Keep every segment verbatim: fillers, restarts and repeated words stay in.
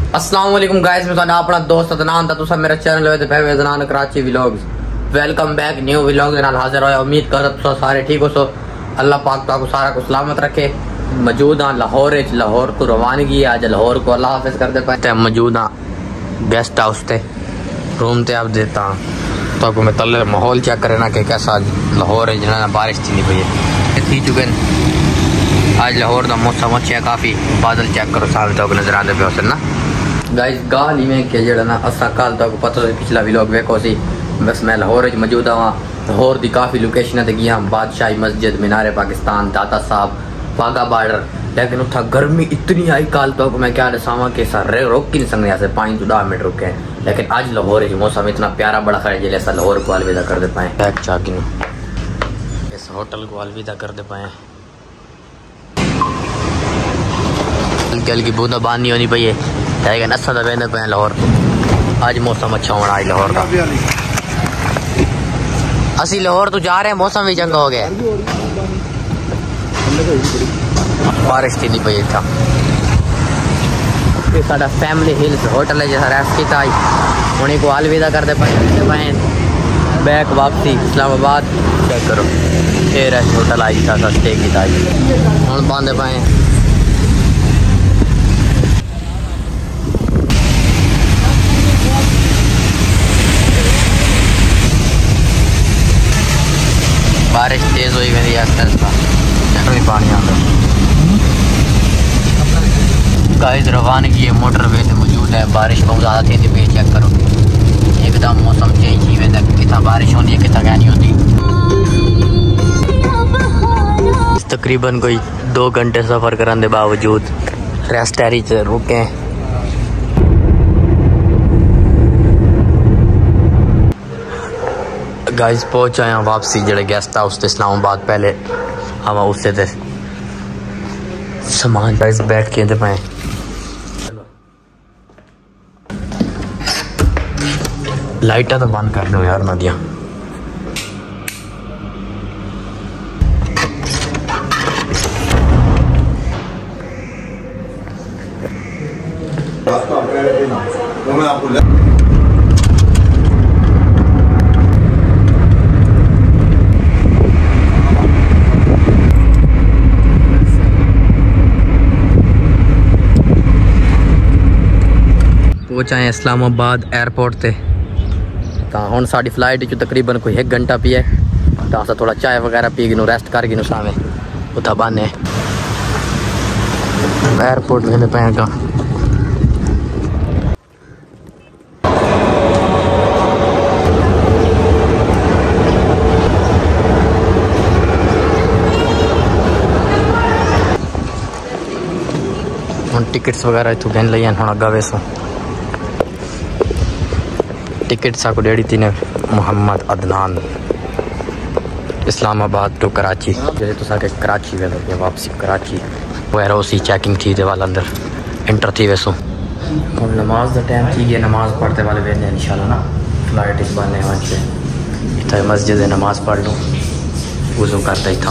अस्सलाम वालेकुम गाइस, मैं तुहाडा अपना दोस्त अदनान ता तुसा मेरा चैनल है पे Adnan Karachi vlogs. Welcome back new vlog दे नाल हाजिर होया। उम्मीद कर तुसा सारे ठीक हो सो। अल्लाह पाक ताको सारा को सलामत रखे। मौजूद हां लाहौर विच, लाहौर को रवानगी आज लाहौर को अल्लाह हाफिज कर दे पाए। मौजूद हां गेस्ट हाउस ते रूम ते आप देता तो मैं तले माहौल चेक करे ना कि कैसा लाहौर है। जना बारिश थी नहीं पई थी चुके आज लाहौर का मौसम अच्छा है, काफ़ी बादल चेक करो सामने तो नजर आते पे हो ना गाइस। गाल ही में कि जड़ा ना असा कल तो पता तो पिछला व्लॉग वेखो सी। बस मैं लाहौर मौजूद हाँ। लाहौर की काफ़ी लोकेशन ते गया, बादशाही मस्जिद, मीनारे पाकिस्तान, दाता साहब, वाघा बॉर्डर। लेकिन उतना गर्मी इतनी आई कल तो मैं क्या दसावा कि सारे रोक ही नहीं सकते ऐसे पाँच तो दस मिनट रुके हैं। लेकिन आज लाहौर मौसम इतना प्यारा बड़ा खड़ा जिले ऐसा लाहौर को अलविदा कर दे पाए। बैग चाकी इस होटल को अलविदा कर दे पाए। हल्की हल्की बूंदा बांदी होनी पई है लेकिन अच्छा तो बहने पे लाहौर आज मौसम अच्छा होना। आज लाहौर का असी लाहौर तो जा रहे हैं, मौसम भी चंगा हो गया, बारिश थी नहीं पई था। ये साडा फैमिली हिल्स होटल है जैसा रेस्ट किया उन्हीं को अलविदा कर दे पाए। बैक वापसी इस्लामाबाद चेक करो ये रेस्ट होटल आई था स्टे किया हम बांधे पाए। बारिश तेज हुई मेरी आस्ते आस्ते पानी आता गाइस। रवानगी है मोटर वे मौजूद है। बारिश बहुत ज़्यादा थी पे चेक करो एकदम मौसम चेंज ही वेंदा कितना बारिश होती है कितना क्या नहीं होती। तकरीबन कोई दो घंटे सफ़र करने के बावजूद रेस्ट एरी च रुके। गाइस पहुंच आए वापसी जड़े गेस्ट हाउस इस्लामाबाद। पहले हम उससे थे सामान गाइस बैठ के पाए। लाइटा तो बंद कर दो यार नदियाँ। पहुंचाए इस्लामाबाद एयरपोर्ट से तो हम साड़ी फ्लाइट जो तकरीबन कोई एक घंटा पी है तो अस थोड़ा चाय वगैरह पी गिनू रेस्ट कर गिनू सामें उतना बने एयरपोर्ट वेंदे पे का। हम टिकट्स वगैरह इतों गिन लिया हम अगा वेसो टिकट साको डेढ़ी थी ने मोहम्मद अदनान इस्लामाबाद टू कराची जे तो साके कराची वे तो वापसी कराची वैर उसी चेकिंग थी दे वाला अंदर इंटर थी वैसो। अब नमाज का टाइम थी गया, नमाज पढ़ते वाले वे इंशाल्लाह ना फ्लाइट इस बार नहीं से इतना मस्जिद नमाज पढ़ लूँ वज़ू करता ही था।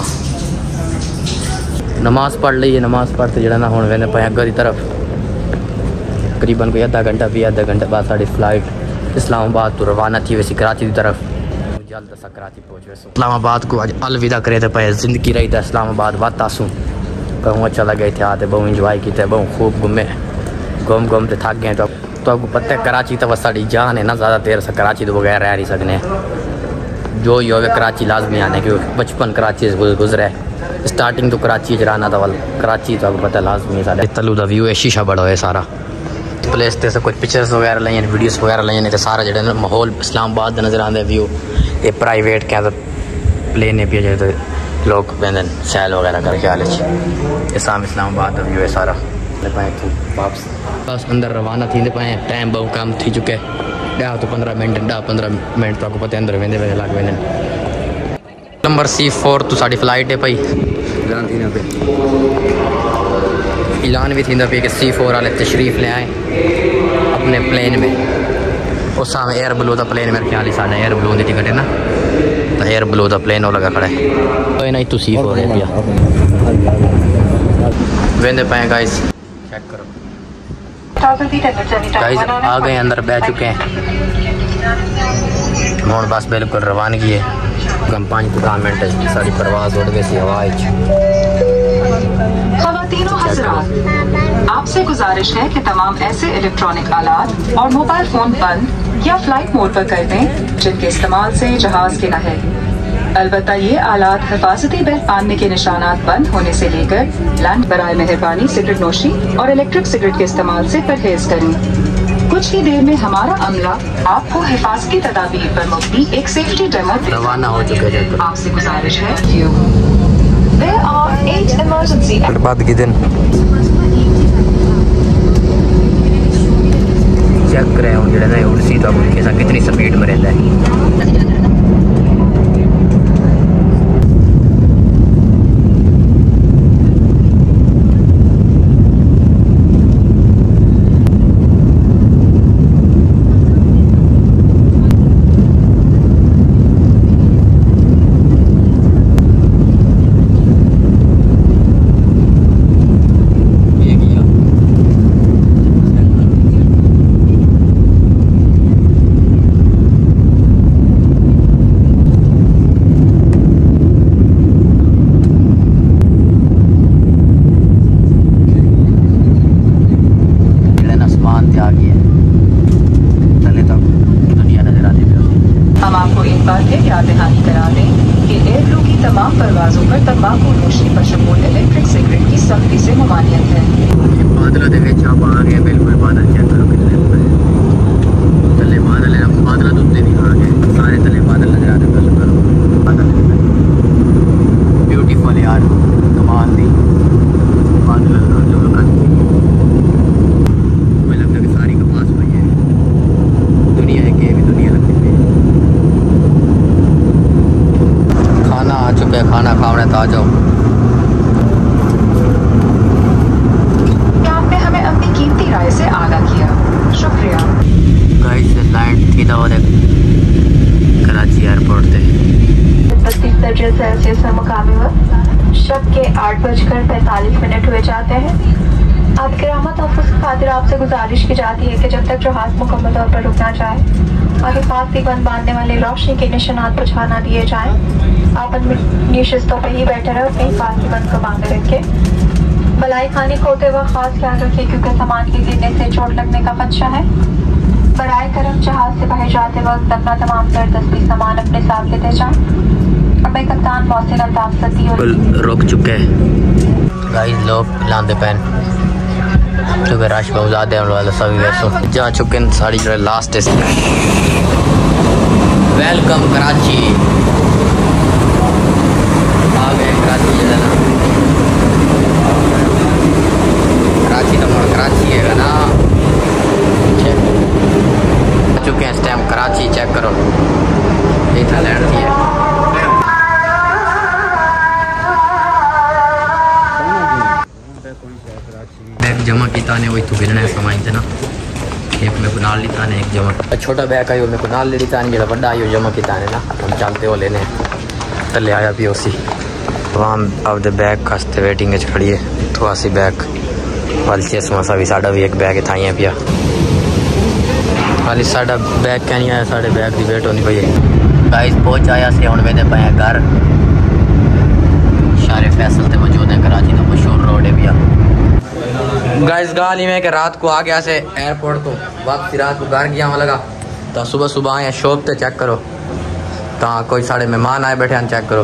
नमाज पढ़ ली नमाज पढ़ते जरा ना हूँ वेने पे अगर की तरफ तकरीबन कोई अद्धा घंटा भी अद्धा घंटे बाद साड़ी फ्लाइट इस्लामाबाद तो रवाना थी वैसी कराची की तरफ। जल्द सा कराची पहुँच वैसे इस्लामाबाद को आज अलविदा करे थे पे जिंदगी रही था इस्लामाबाद बात आसूँ कहूँ अच्छा लगे थे आते बहु इंजॉय किए बहु खूब घूमे घूम घूम ते थक गए। तो तो आपको पता है कराची तो बस साड़ी जान है ना ज़्यादा देर से कराची तो बगैर रह नहीं सकने जो ही हो कराची लाजमी आने क्योंकि बचपन कराची से गुजरे स्टार्टिंग तो कराची च रहना था वाल कराची तो आपको पता है लाजमी तलू का व्यू है शीशा बड़ा है सारा प्लेस ते से कुछ पिक्चर्स वगैरह लें वीडियोस वगैरह लें तो सारा जो माहौल इस्लामाबाद नज़र आते व्यू ये प्राइवेट क्या तो प्लेन पे जो तो लोग बेंदन सैल वगैरह करके आले ये साम इस्लामाबाद का व्यू है सारा पाए वापस बस अंदर रवाना थी पाए। टाइम बहुत कम थी चुके ॾह तो पंद्रह मिनट ॾह पंद्रह मिनट तो आपको पता है अंदर वेंदे वे लग वेंदन। नंबर सी फोर तो साड़ी फ्लाइट है पई ऐलान भी थी पे कि सी फोर वाले तशरीफ़ ले आए अपने प्लेन में। उस सामने एयर ब्लू का प्लेन मेरे ख्याल साढ़े एयर ब्लू की टिकट है ना तो एयर ब्लू का प्लेन वो लगा खड़ा है ना तू सी फोर है पिया वेंदे पे गाइस चेक करो गाइस आ गए अंदर बैठ चुके हैं हम बस बिल्कुल रवानगी है कम पाँच दस मिनट साड़ी परवाज उड़ गई सी हवा। ख़वातीनो हज़रात, आपसे गुजारिश है कि तमाम ऐसे इलेक्ट्रॉनिक आलात और मोबाइल फोन बंद या फ्लाइट मोड पर कर दें जिनके इस्तेमाल से जहाज गिरा है। अलबत्ता ये आलात हिफाजती बेल्ट बांधने के निशानात बंद होने से लेकर लैंड बराए मेहरबानी सिगरेट नोशी और इलेक्ट्रिक सिगरेट के इस्तेमाल से परहेज करें। कुछ ही देर में हमारा अमला आपको हिफाजती तदाबीर पर मुबनी एक सेफ्टी डेमो रवाना हो चुके हैं। आपसे गुजारिश है There are eight emergency बाद के दिन चेक करे हूँ जो ना उड़सी तो कितनी स्पीड में रहता है। परवाजों पर तंबाकू नोशी बशमूल इलेक्ट्रिक सिगरेट की सख्ती से ममानियत है। बादलों के बीच आप आ गए बिल्कुल बादल चेक करो कितने तले बादल है बादल तो उतने नहीं आ गए सारे तले बादल नजर आते हैं। बादल ब्यूटीफुल यार कमाल नहीं बादल मुझे लगता है कि सारी कपास हुई है दुनिया है कि भी दुनिया लगती है। खाना आ चुका है खाना खाने तो आ जाओ। आपने हमें अपनी कीमती राय से आगाह किया, शुक्रिया। गाइस लाइट थी तो कराची एयरपोर्ट थे बत्तीस दर्जे सेल्सियस में मुकामी वक्त शब के आठ बजकर पैंतालीस मिनट हुए जाते हैं। आपके रहमत ऑफिस की खातिर आपसे गुजारिश की जाती है कि जब तक जहाज मुकम्मल तौर पर रुक ना जाए और हिफाजती बंद बांधने वाले रोशनी के निशानात बुझा ना दिए जाएं, आप अपनी नशिस्तों पर ही बैठे रहे अपने हिफाजती बंद को बांधे रखे। बलाई खाने को होते वक्त खास ख्याल रखिए क्योंकि सामान के गिरने से चोट लगने का खदशा है। बराए करम जहाज से बाहर जाते वक्त अपना तमाम तर तस्वीर सामान अपने साथ लेते जाएं। अब कप्तान मौसिन अल्ताफ सती रुक चुके हैं गाइस लोग लांदे पैन क्योंकि रश बहुत ज़्यादा है वाला सभी वैसो जा चुके हैं साड़ी जो लास्ट है। वेलकम कराची आ गए कराची जो है ना कराची तो मोड़ कराची है ना आ चुके हैं इस टाइम कराची चेक करो इतना लैंड थी है। बैग जमा किया ने वही तो गिरना है समाइन से ना एक में को नाल लेता ने एक जमा छोटा बैग आई में को नाल ले लेता ने जो बड़ा आई जमा किया ने ना हम चलते हो लेने तले आया भी उसी वहाँ अब दे बैग कास्ते वेटिंग में खड़ी है तो आसी बैग वालचे समोसा भी साड़ा भी एक बैग था यहाँ पिया खाली साड़ा बैग क्या नहीं आया साढ़े बैग की वेट होनी पई गाइस पहुँच आया से हम वेदे पाए घर शारे फैसल से मौजूद है कराची का मशहूर रोड है भैया। गाइस गाली में कि रात को आ गया से एयरपोर्ट तो वापसी रात को घर गया वहाँ लगा तो सुबह सुबह आए शॉप पे चेक करो तो कोई साढ़े मेहमान आए बैठे हैं चेक करो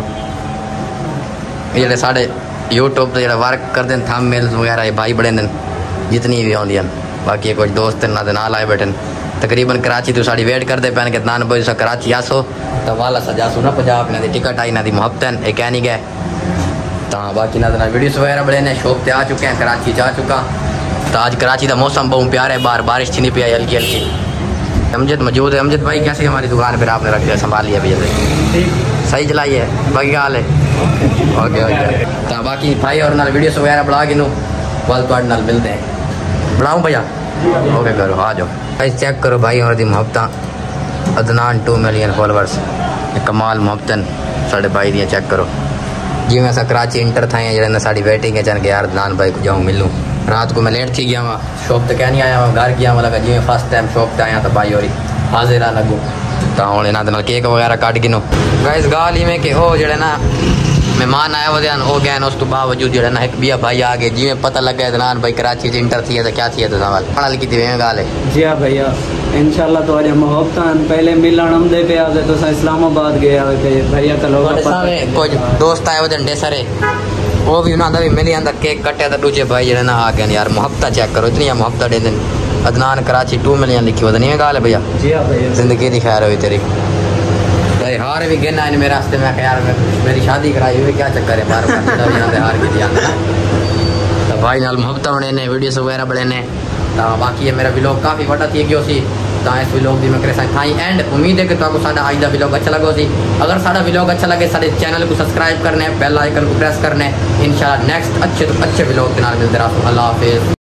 ये साढ़े यूट्यूब पर जो वर्क करते हैं थंब मेल्स वगैरह भाई बड़े दिन जितनी भी आँदी बाकी कुछ दोस्त ना नाल आए बैठे तकरीबन कराची तो साड़ी वेट करते पैन के नान बजे से कराची आसो तो वाला सजासो ना पंजाब ना टिकट आई ना दी मुहब्बत एक नहीं गए तो बाकी ना वीडियोस वगैरह बड़े ने शॉप पे आ चुके हैं कराची जा चुका तो आज कराची का मौसम बहुत प्यारा है बाहर बारिश थी नहीं पी हल्की हल्की। अमजद मौजूद है अमजद भाई कैसे हमारी दुकान पर आपने रख दिया संभाल लिया भैया सही चलाइए बाकी क्या हाल है ओके ओके तो बाकी भाई और नाल वीडियोस वगैरह बढ़ा के नू वाल पार्ट नाल मिलते हैं बढ़ाऊँ भैया ओके करो आ जाओ भाई चेक करो भाई और दी मुहब्बत अदनान टू मिलियन फॉलोवर्स कमाल मुहब्बतन साढ़े भाई दियाँ चेक करो जी मैं कराची इंटर था जरा साड़ी वेटिंग है चल के यार अदनान भाई को जाऊँ मिलूँ रात को मैं लेट थी गया वहाँ शॉप तक क्या नहीं आया वहाँ घर गया लगा जी फर्स्ट टाइम शॉप तक आया तो भाई और हाजिर लगू तो हूँ इन्होंने केक वगैरह कट गिनो गाइस गाल ही में कि ओ जड़े ना मेहमान आया हुए हो गए उस तो बावजूद जो ना एक बिया भाई आ गए जिमें पता लग गया इदनान भाई कराची से इंटर थी तो क्या थी तो सवाल पढ़ा लिखी थी गाल है जी हाँ भैया इंशाल्लाह तो आज मोहब्बत पहले मिलन हम दे पे आ गए तो इस्लामाबाद गए आवे पे भैया का लोग कुछ दोस्त आए हुए ढेर सारे वो भी उन्होंने भी मिली अंदर केक कटे तो दूजे भाई जो ना आ गए यार मोहब्बत चेक करो इतनी मोहब्बत दे दिन अदनान कराची टू मिलियन लिखी होती नहीं गाल है भैया जी हाँ भैया जिंदगी की खैर हुई तेरी हार भी गिरना है मेरे रास्ते में यार मेरी शादी कराई हुई क्या चक्कर है बार बार हार के दिया तो भाई नाल मोहब्बत बने ने वीडियोस वगैरह बने ने तो बाकी है मेरा व्लॉग काफ़ी बड़ा थी गयो सी तो इस व्लॉग भी मैं करे था एंड उम्मीद है कि तुमको साडा आज का व्लॉग अच्छा लगो सी अगर साडा व्लॉग अच्छा लगे साडे चैनल को सब्सक्राइब करने बेल आइकन को प्रेस करने इंशाल्लाह नेक्स्ट अच्छे तो अच्छे व्लॉग के नाल मिलते रहो अल्लाह हाफिज़।